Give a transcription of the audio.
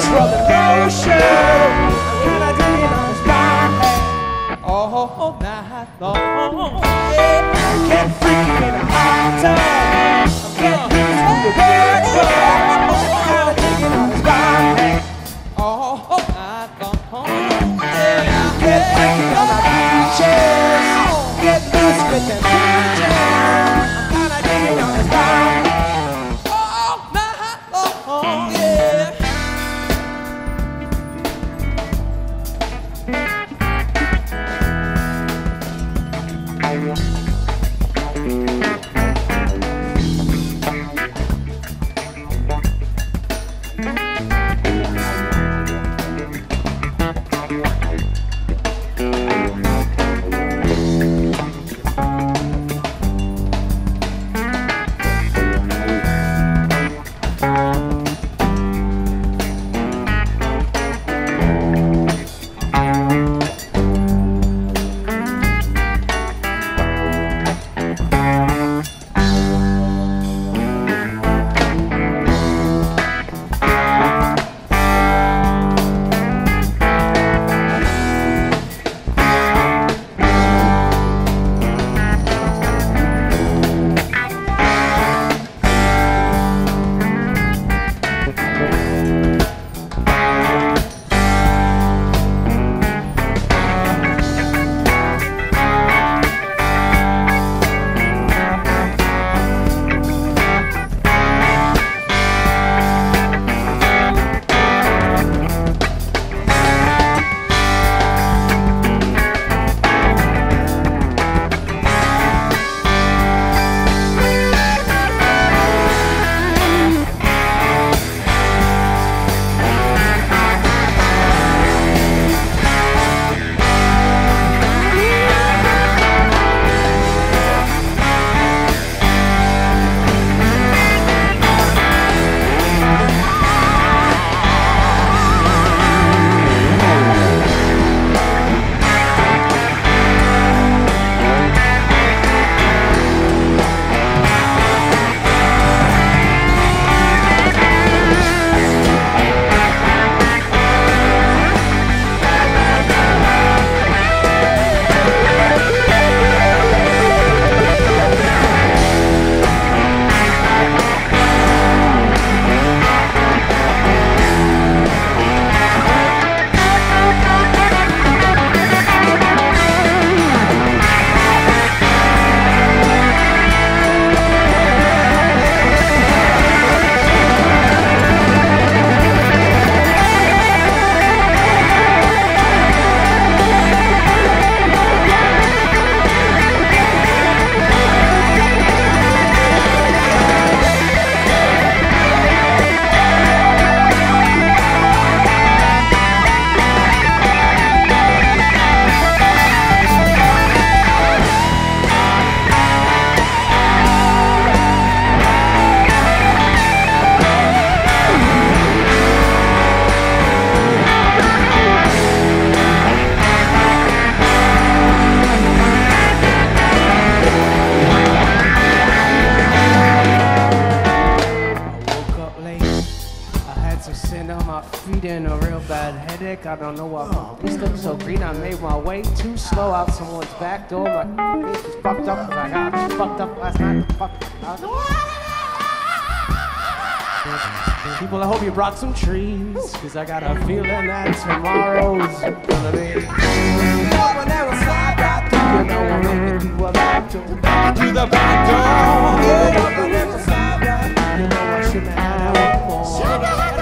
rubbing lotion. Can I dig it on his body all night long? Yeah, I'm getting freaky in a hot tub. I'm getting used to the bed bug. Can I dig it on his body all night long? Yeah, I'm getting freaky on my beaches. Get loose with them beaches. I'm gonna dig it on his body all night long. Yeah. feeding a real bad headache. I don't know what. This looks so green. I made my way too slow out someone's back door. My face is fucked up because I got fucked up last night. People, I hope you brought some trees, because I got a feeling that tomorrow's gonna be. Whenever slide right through, you know I'm making through a back door. To the back door. Yeah, whenever slide right through, you know I shouldn't have had one more.